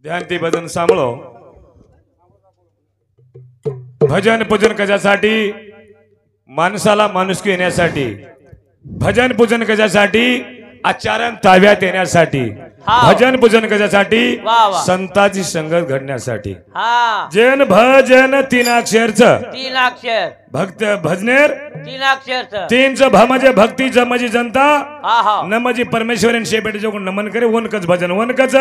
ध्यान ते भजन सांभाळो. भजन पूजन कशासाठी? माणसाला माणुसकी येण्यासाठी. भजन पूजन कशासाठी? आचरण ताब्यात येण्यासाठी. भजन पूजन कशासाठी? संतांची संगत घडण्यासाठी. जन भजन 3 अक्षरचं. 3 अक्षर. भक्त भजनेर 3 अक्षरचं. 3चं भ म्हणजे भक्ती, ज म्हणजे जनता, न म्हणजे परमेश्वरन शेपेट जो नमन करे. वनकच भजन. वनकच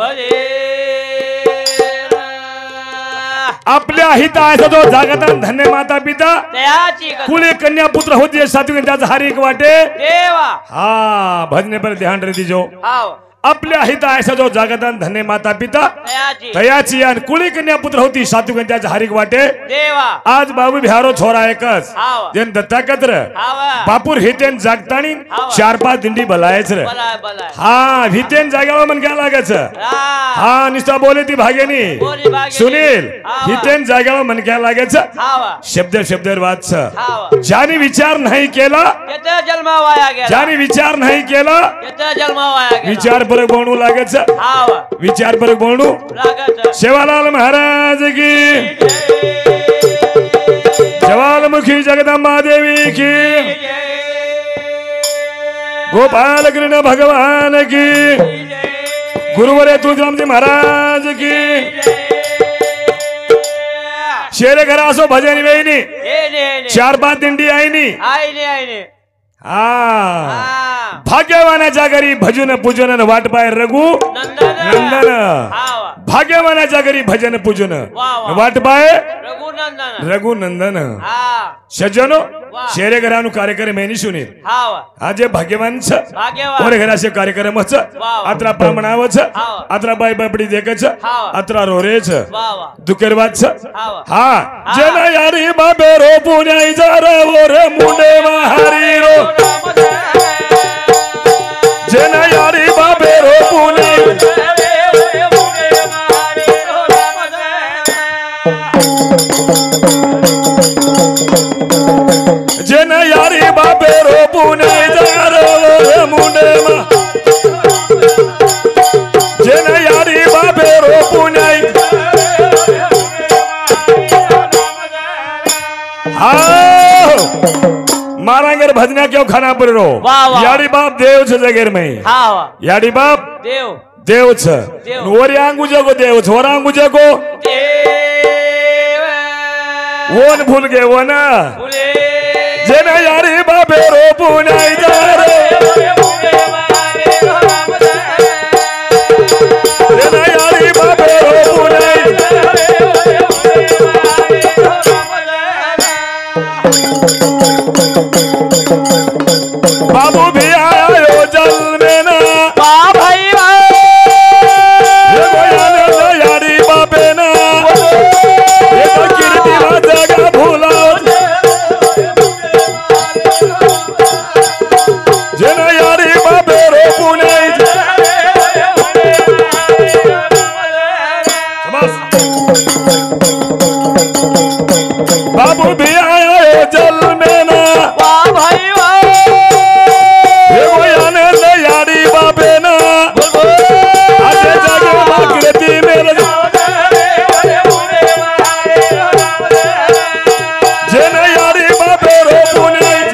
आपल्या हिताचा जो जागता धन्य माता पिता कुळे कन्या पुत्र होती सात्विक त्याचा हर एक वाटे देवा. हा भजने पर ध्यान रे दीजो. आपल्या हिता ऐसा जो जागतान धन्य माता पिता तयाची आणि कुळी कन्या पुत्र होती सात्विक त्याचा हरिक वाटे देवा. आज बाबू बिहारो छोरा एकच जन दत्ता कत्र बापूर हितेन जागतानी 4-5 दिंडी बलायच रे. हा हितेन जागावर मन काय लागायचं. हा निस्ता बोले ती भागेनी सुनील हितेन जागावर मन काय लागायचं. शब्द शब्दर वाच. ज्याने विचार नाही केला जन्म वाया गेला. ज्याने विचार नाही केला जन्म वाया गेला. विचार परक बोलू लागायचं. विचार परक बोलू. शेवालाल महाराज की जवालमुखी जगदंबा देवी की गोपाल कृष्ण भगवान की गुरुवरे तुळजामजी महाराज की शेरे घरा असो भजन वेईनी 4-5 दिंडी आईनी. भाग्यवानाच्या घरी भजन पूजन वाट पाय रघु नंदन. भाग्यवानाच्या घरी भजन पूजन वाट पाय रघुनंदन. सज्जनो शेरे घरानु कार्यक्रम आहे सुनील. आज भाग्यवान कोरे घराचे कार्यक्रम अत्रा प्रमाणावच अत्रा बाय बापडी देखच अत्रा रोरेच दुकेरवाच. हा जन यारी बाबे रो पुण्याई जरा रे मुंडे महारी रो. जन यारी बाबे रो पुण्याई जन यारी बाबे रो पुण्याई जरा मुंडे मा. जन यारी बाबे रो पुण्याई मारांगर भजना क्यों खाना पर रो. याडी बाप देव छ जगेर में. याडी बाप देव देव छ. वरी आंगू जगो देव छ. वर आंगू जगो वन भूल गे वन. जेना यारी बाबे रो पुण्याई जारे. जेना यारी बाबे रो पुण्याई बाबू भी आयो जल में ना. भाई यारी बाबे ना ये तो कीर्ति जगह भूला. जेना यारी बाबे रो पुण्याई बाबू भी आयो जल में ना. यारी बाबे ना आजे जागे बाकृति मेरे. जन यारी बाबे रो पुण्याई.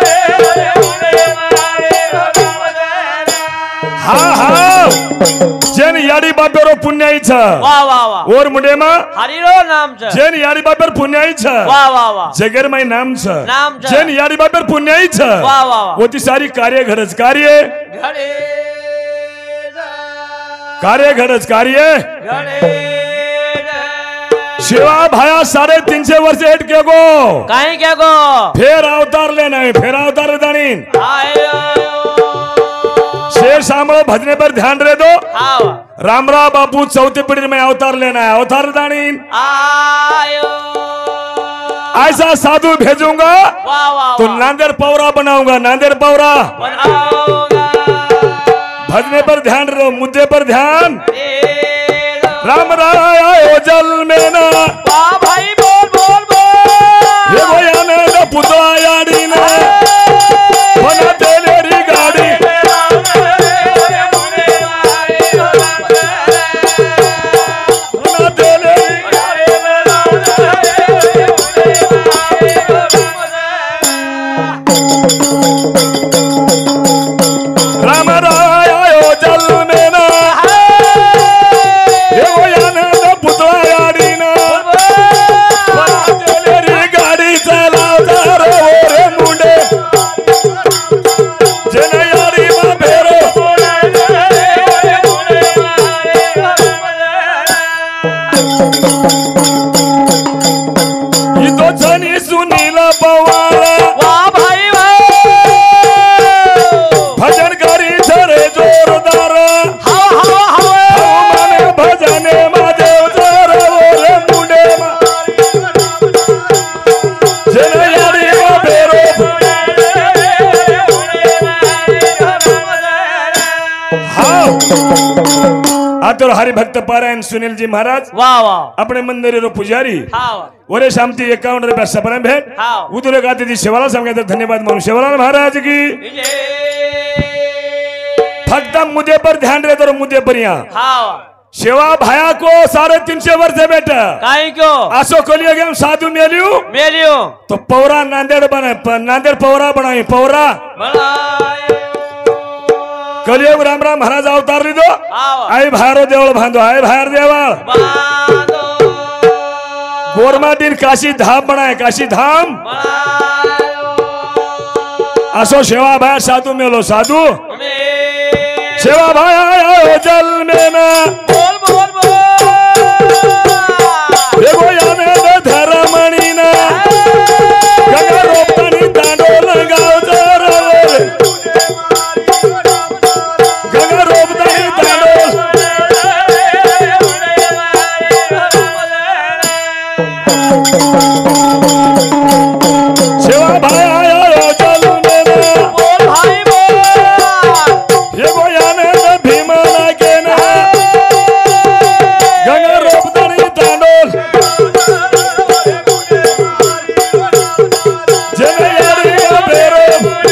हा जन यारी बाबे रो पुण्याई छ. और मुंडे मा हरिरो नाम छ. जन यारी बाबे पुण्याई छ. जगर माई नाम छ. जन यारी बाबे पुण्याई छ. होती सारी कार्य घडच कार्य कार्य घडच कार्य शिवा भाया 350 वर्ष हेट के गो काही क्या गो फेर अवतार ले नाही. फेर अवतार दानीन शेर सांभळो भजने पर ध्यान रे दो. रामराव बापू 4थी पीढ़ी में अवतार लेना है. अवतार दानीन ऐसा साधु भेजूंगा तो नांदेड़ पौरा बनाऊंगा. नांदेड़ पौरा भजने पर ध्यान रहो. मुद्दे पर ध्यान. राम राय जल में ना. भाई बोल बोल बोल. ये वो पुतला याड़ी ना बना तेरी गाड़ी. मातर हरिभक्त पारायण सुनील जी महाराज वाह वाह अपने मंदिर रो पुजारी हाँ वरे शामती 51 रुपया सपना भेंट हाँ उधर गाते जी शिवलाल सांगितलं धन्यवाद मानू शिवलाल महाराज की फक्त मुद्दे पर ध्यान रहे तो मुद्दे पर यहाँ हाँ शिवा भाया को 350 वर्ष बेटा काई क्यों आसो कलियो गेम साधु मेलियो मेलियो तो पौरा नांदेड़ बनाए नांदेड़ पौरा बनाई पौरा कलियोग राम राम महाराज अवतार लीधो आई भारो देवळ बांधो आई भार देवळ गोरमा दिन काशी धाम बनाए काशी धाम असो सेवा भाई साधु मेलो साधु सेवा भाई आयो जल में ना बोल बोल बोल देखो याने धर्मणी ना गंगा रोपनी तांडो लगाओ जरा गंगा रोपनी तांडो सेवा भाई आयो जल में ना बोल भाई बोल देखो याने भीमना के ना गंगा रोपनी तांडो जनेरी बेरो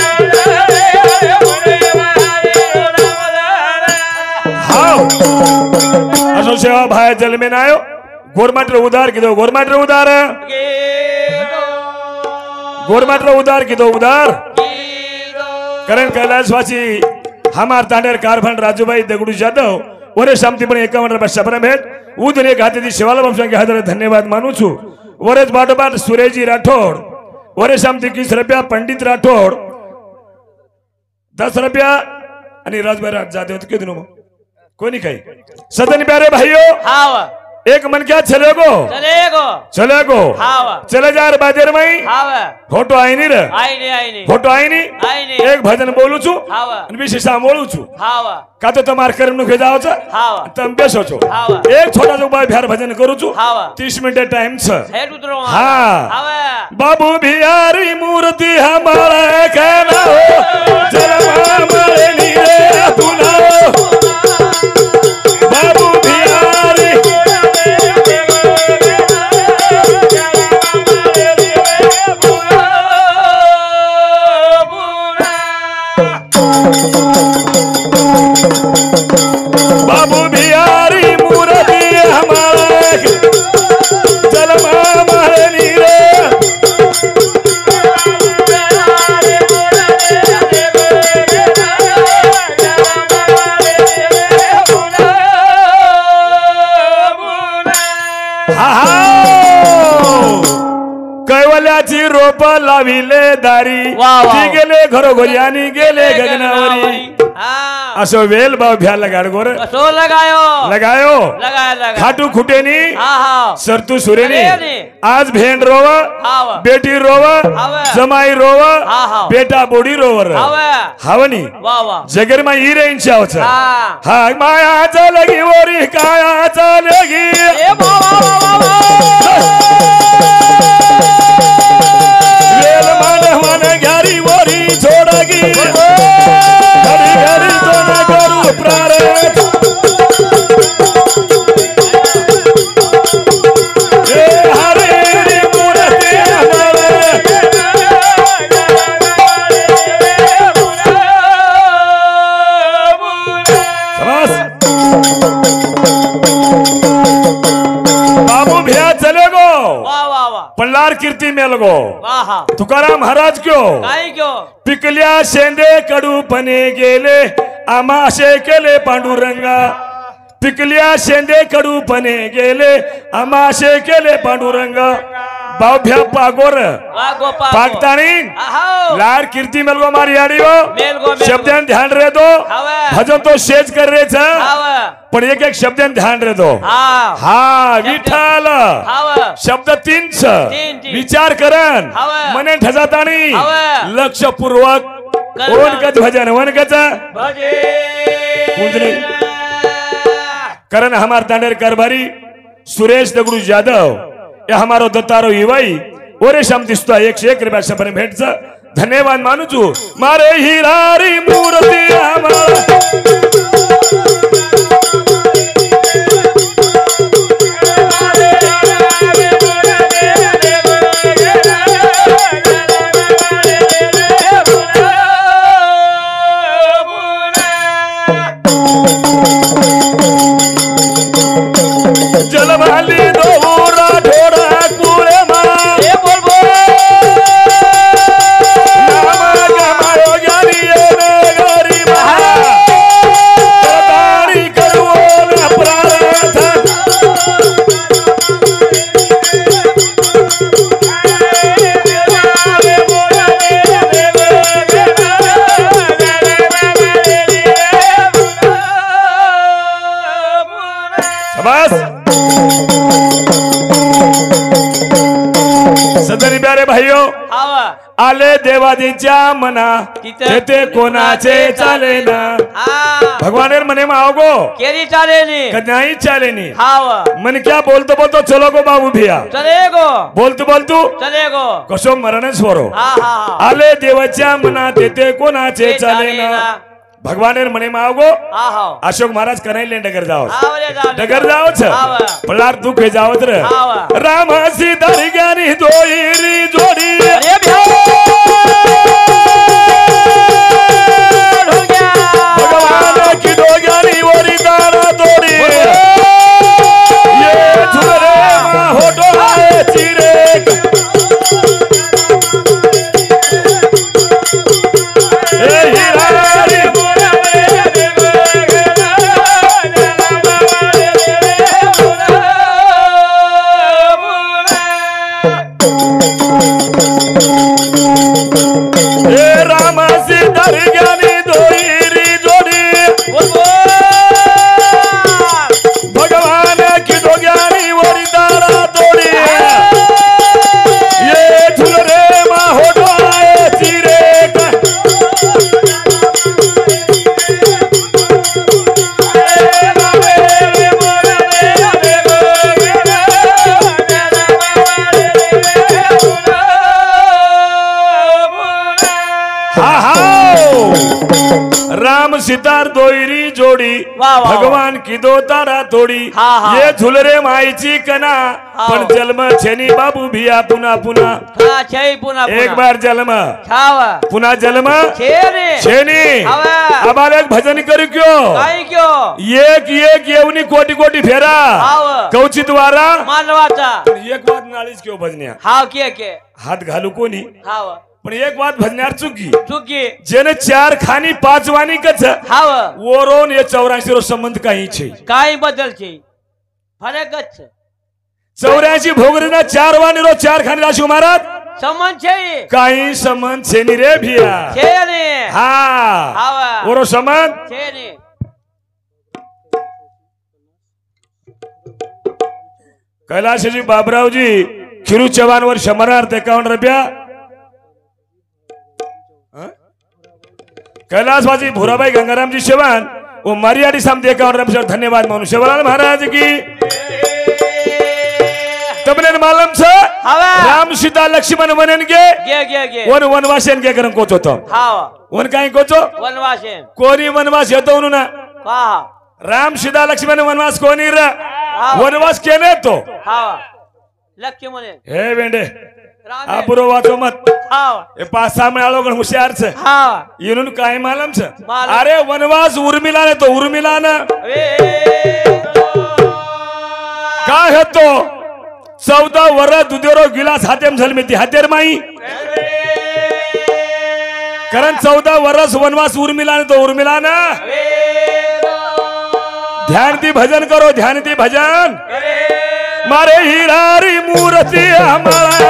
हाँ असो सेवा भाई जल में ना आयो गोरमाटर उदार की दो गोरमाटर उदार गोरमाटर उदार की दो उदार करण कैलाशवासी हमार तांडेर कारभांड राजूभाई दगडू जाधव वरे शामती पण 51 रुपया सपना भेट उदरे खाते दी शिवाला वंशांगे हादर धन्यवाद मानू छु वरेज बाटोबाट सुरेजी राठोड वरे शामती 20 रुपया पंडित राठोड 10 रुपया आणि राजभाई राज जाधव के दिनो कोणी काही सदन प्यारे भाइयों हाँ एक मन क्या चलेगो चलेगो हाँ चले जा रे बाजेर मई हाँ फोटो आई नहीं रे आई नहीं फोटो आई नहीं एक भजन बोलू छु आणि विशेष बोलू छु हाँ का तो तुम्हार कर्म नु भेजाओ छ हाँ तुम बेसो छो हाँ एक छोटा जो बाय भ्यार भजन करू छु हाँ 30 मिनट टाइम छ हेड उतरो हाँ हाँ बाबू बिहारी मूर्ति हमारा कहना हो जलवा मरे नीरे पुना बाबू बिहारी बाबू बिहारी मूर्ति हमारा जलवा मरे नीरे कैवल्याची रोप लाविले दारी वाह, वाह. ती गेले घरोघरी आणि गेले गगनावरी हाँ असो वेल भाव भ्या लगाड गोर कसो लगायो लगायो लगा खाटू खुटेनी हाँ हाँ सरतू सुरेनी सुरेनी. आज भेंड रोव हाँ बेटी रोव हाव. जमाई रोव हाँ, हाँ. बेटा बोडी रोवर हाँ हावनी वाह वाह जगर मा ही रेंच आवच हाँ हा माया चलगी ओरी काया चलगी ए वेल मन मन घरी ओरी छोडगी घरी घरी तो न करू प्रारथ हे हरी मूर्ती शाबाश बाबू भैया चलेगो वाह वाह वाह पल्लार कीर्ती मेलगो वाह तुकाराम महाराज क्यों काय क्यों पिकल्या शेंदे कडूपणे गेले आमाशे केले पांडुरंगा पिकल्या शेंदे कडूपणे गेले आमाशे केले पांडुरंगा बावभ्या पागोर वाह गोपाल पागतानी आहो लार कीर्ती मेलगो मारी आडियो मेलगो शब्दान ध्यान रे दो हाव भजन तो शेज कर रे छ हाव पण एक एक शब्दान ध्यान रे दो हाँ हा विठ्ठल हाव शब्द तीन छ तीन. विचार करन हाव. मने ठजातानी हाव. लक्षपूर्वक करण. ओनकच भजन वनकच भजे कुंजने करण हमार तांडेर कारभारी सुरेश दगडू जाधव ये हमारो दत्तारो युवाई ओरे शाम दिसतो 101 रुपया सपने भेटच धन्यवाद मानू छु मारे हिरारी मूर्ती हमारा जलभाली दोरा ढोरा कुळे मा ए बोल बोल नाम गमायो ज्ञानी येणे गरी महा प्रदानी करवोन प्रार्थना बस सदरी प्यारे भाइयों आवा आले देवादीच्या मना तेथे कोणाचे चाले ना भगवानेर मने माओगो केरी चालेनी कन्याई चालेनी हावा मन क्या बोलतो बोलतो चलो गो बाबू भिया चलेगो बोलतो बोलतो चलेगो कसो मरण स्वरो हा हा हा आले देवाच्या मना तेथे कोणाचे चाले ना भगवानेर मने माओगो आहो अशोक महाराज कनाई डगर जाओ आवले जाओ डगर जाओ पलार दुख हे जावत रे राम सीता ज्ञानी दोईरी जोडी अरे भ्या भगवान की दो ज्ञानी वरी दाना तोड़ी ये झुरे मा होटो आए चिरे ए हिरारी राम सीता ज्ञानी दोईरी जोड़ी भगवान की दो ज्ञानी वरी दाना तोड़ी ये झुलरे मा होठो आए चिरे राम सितार दोईरी जोड़ी वाह, वाह, भगवान की दो तारा तोड़ी हाँ, हाँ। ये झुलरे माईची कना पण जन्म छेनी बाबू भिया पुन्हा पुन्हा हा छई पुन्हा एक बार जन्म छावा पुन्हा जन्म छेनी छेनी हवा आबाल एक भजन करू क्यों काय क्यो एक एक येवनी कोटी कोटी फेरा हाव कौचित वारा मानवाचा एक बात नाळीच क्यों भजन्या हाव के हात घालू कोणी हाव पण एक बात भजन्यार चुकी चुकी जेने चार खानी पाच वाणी कच हाव ओरोन ये 84 रो संबंध काही छे काय बदल छे फरकच 84 भोगरीना चार वाणी रो चार खानी राशि महाराज संबंध छे काही संबंध छेनी रे भिया छेनी हा हाव ओरो संबंध छेनी कैलाशजी बाबरावजी खिरू चव्हाण वर 51 रुपया कैलाशवाजी भूराबाई गंगारामजी चव्हाण वो मरियाडी सामने 51 रुपये धन्यवाद मानु शिवलाल महाराज की तबने मालूम छ राम सीता लक्ष्मण वनन के वन वनवासन के करन कोचो तो हाव वन काय कोचो वनवासन कोणी वनवास येतो ना का राम सीता लक्ष्मण वनवास कोणी रे वनवास केने तो हाव लक्ष्मण हे वेंडे आपुरो वाचो मत हाव ए 5-6 मिळालो गण हुशार छ हाव इनुन काय मालूम छ मालूम. अरे वनवास उर्मिला ने तो उर्मिला ना काय होतो 14 वर्ष दुधेरो गिलास हातेम झलमेती हातेर माई कारण 14 वर्ष वनवास उर्मिला ने तो उर्मिला ना ध्यान दी भजन करो ध्यान दी भजन मारे हीरारी मूर्ति हमारा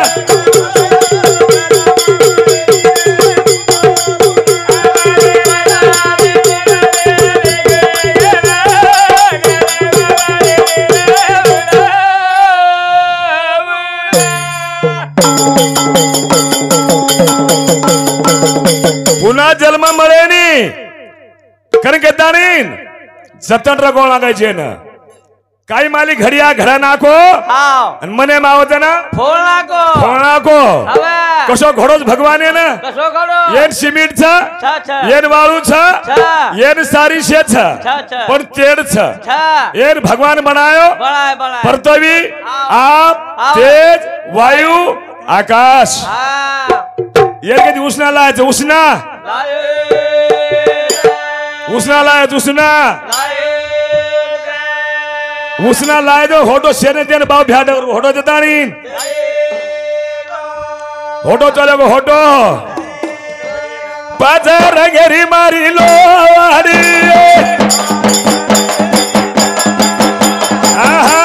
पुन्हा जन्म मळेनी कारण के दाणीन जतन रगोळ लागायचे ना काही माली घडिया घरा नाको हाव आणि मने मावते ना फोन नाको फोन नाको हवे कसो घोडोच भगवाने ना कसो करो येन सिमेंट छ छ येन वाळू छ येन सारी शे छ छ पण तेड छ येन भगवान बनायो बनाय पृथ्वी आप तेज वायू आकाश येन कधी उष्णा लायचं उष्णा उष्णा लायचं उष्णा उसना लाय दो होटो सेने तेन बाव भ्याड होटो जतानी होटो चलेगो होटो पाचर घेरी मारी लोवाडी आहा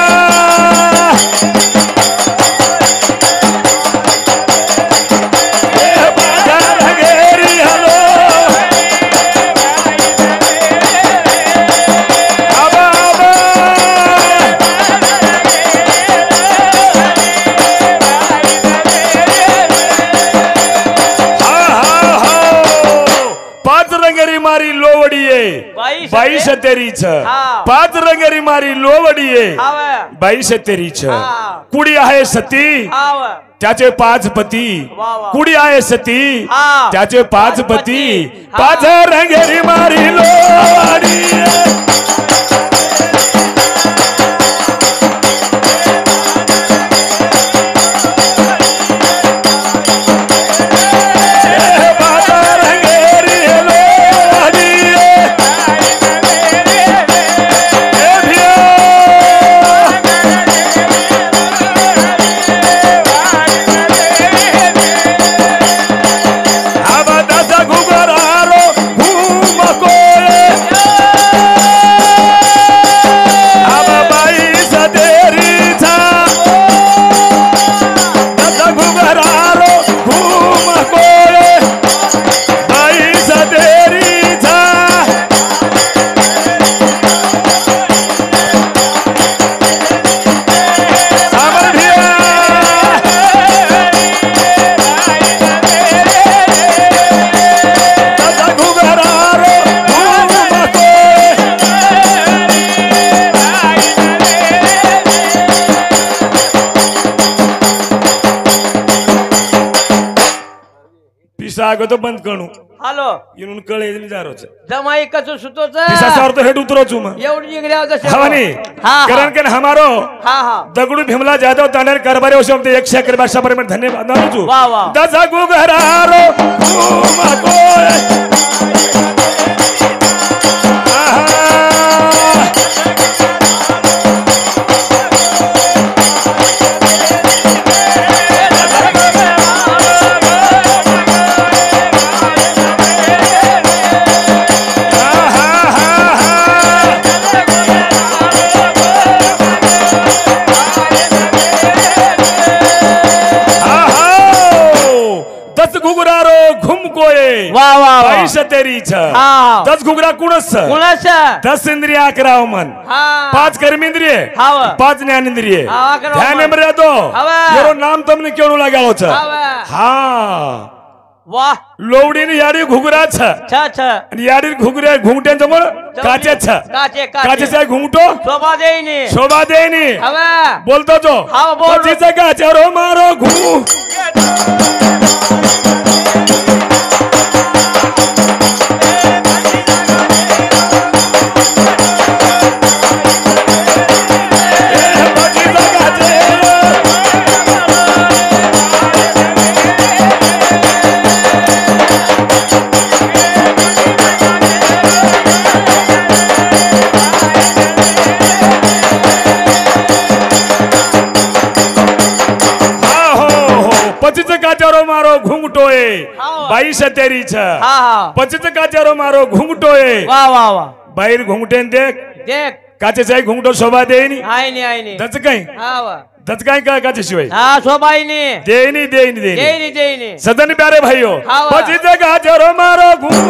मारी लोवडी बाई सतेरीच पाच रंगेरी मारी लोवडी बाई सतेरीच कुडी आहे सती त्याचे पाच पती कुडी आहे सती त्याचे पाच पती पाच रंगेरी मारी लोवडी तो बंद करू हॅलो येऊन कळे जारोच जमाई कसं सुतोच पिसासावर तो हेड उतरो छु मग एवढी निघल्या होता हवानी कारण के हमारो दगडू भीमला जाधव तांडर कारभारी होशो ते 111 भाषा पर मैं धन्यवाद नानु छु वाह वाह दसा गुगरारो घुमको वाह वाह बाई सतेरीच दस घुगरा कुणस 10 इंद्रिय 11 मन 5 कर्मेंद्रिय 5 ज्ञानेंद्रिय ध्यान में तो येरो नाम तुमने क्यों लगाओ छ हां वाह लोवडी ने याडी घुगरा छ आणि याडी घुगरे घुंगट्यां जमळ काचे छ काचे से घुंगटो शोभा देईनी बोलतो जो पतीचा काचारो मारो घु मारो घुंगटोए बाई सतेरी छ पचित काचारो मारो घुंगटोए वाह वाह वाह बाहेर घुंगटेन देख देख काचे चाय घुंगटो शोभा देईनी आईनी दच काय दच काय का काचे शिवाय शोभाईनी देईनी सदन प्यारे भाइयों पचित काचारो मारो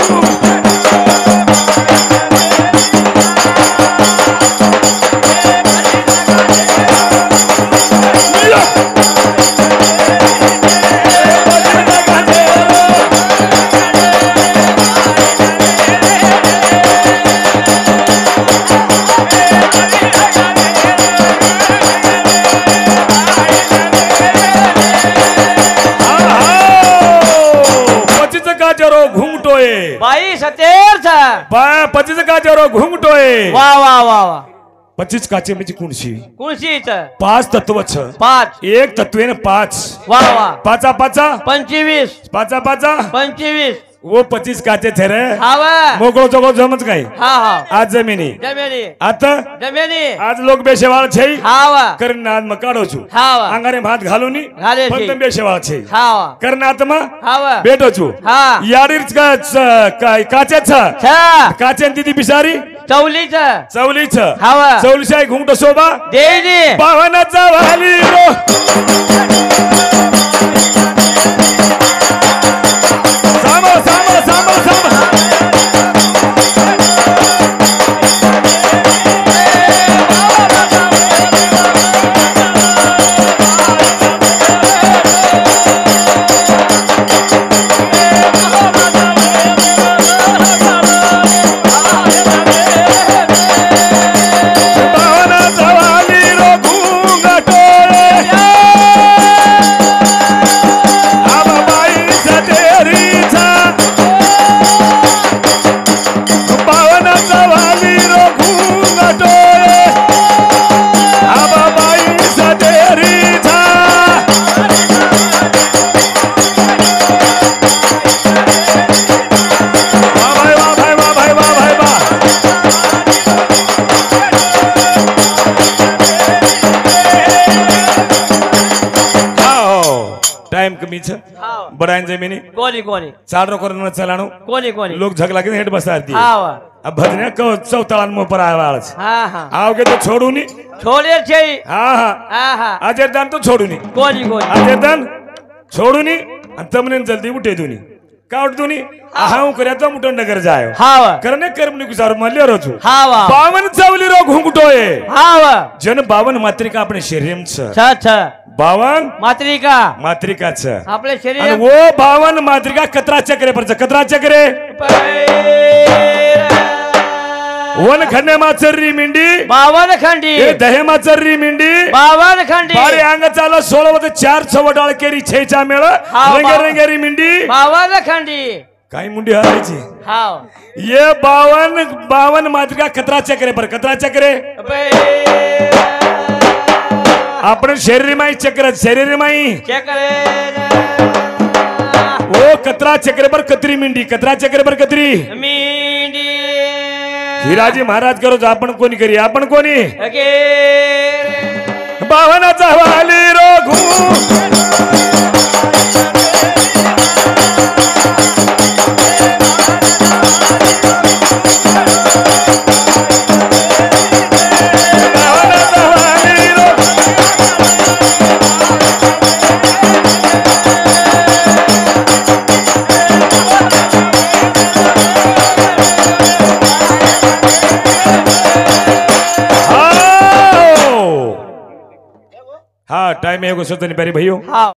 बाई सतेर छ पचिस काचारो घुंगटोए वाह वाह वाह वाह 25 काचे म्हणजे कुणशी छ 5 तत्व छ 5 एक तत्वेने 5 वाह वाह पाचा पाचा 25 पाचा पाचा 25 वो 25 काचे थे रे हाव मोकळो चोको जमच काय हा हा आज जमिनी जमेनी आता जमेनी आज लोक बेशेवाळ છે हाव करन आज म काढो છું हाव अंगारे भात घालूनी घाले છે फक्त बेशेवाळ છે हाव करन आत्मा हाव બેઠો છું हा याडीच काचे छ छ काचे दिदी बिसारी चौली छ चवली छ हाव चवलीशाई घुंगटो शोभा देईनी पावनाचा वाली रो सामो सामो सामो सामो टाइम कमी छ हाव बडान जमिनी कोणी कोणी चालरो करून चलाणो कोणी कोणी लोग झगला के हेड बसा दी हाव अब भजने को चौताळान मो पर आवाळ हा हा आओगे तो छोडूनी छोडे છે हा हा हा हा अजय दान तो छोडूनी कोणी कोणी अजय दान छोडूनी आणि तमने जल्दी उठे दुनी का उठ दुनी हाऊ कर्या तो मुठो नगर जायो हाव करने कर्म निकुसार मल्ले रोचू हाव 52 चावली रो घुंगटोय हाव जन 52 मात्रिका अपने शरीरम छ छ छ 52 मात्रिका मात्रिका छ आपले आणि शरीर वो 52 मात्रिका कतरा चक्रे पर छ कतरा चक्रे वन खंडे माचर्री मिंडी 52 खंडी ए दहे माचर्री मिंडी 52 खंडी बारे अंग चाला 16 व 4 छवडाळ केरी छेचा मेळ रंगे रंगेरी मिंडी 52 खंडी काय मुंडी हायची हाव ये 52 मात्रिका कतरा चक्रे पर कतरा चक्रे आपण शरीर माई चक्र शरीर माई चेक करे वो कतरा चक्रे पर कतरी मिंडी कतरा चक्रे पर कतरी मिंडी हिराजी महाराज करो आपण कोणी करी आपण कोणी अगे 52 वाली रोघू हाँ टाइम है सोचनी प्यारी भाइयों हाव